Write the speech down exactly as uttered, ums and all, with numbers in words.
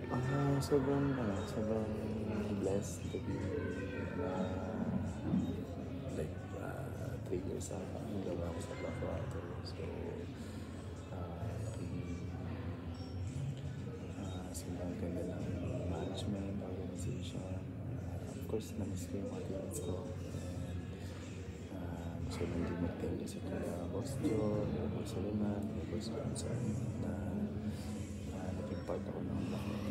Ah, sobrang ano, sobrang blessed to be na like, ah, three years ata naggawa ako sa blackwater. So, ah, naging, ah, sobrang ganda ng management, organization. Ah, of course, na-miss ko yung mga teammates ko. And, ah, gusto lang din mag-thank you sa kila Boss Joe, kila Boss Soliman, kila Boss Johnson na ah, naging part ako ng blackwater.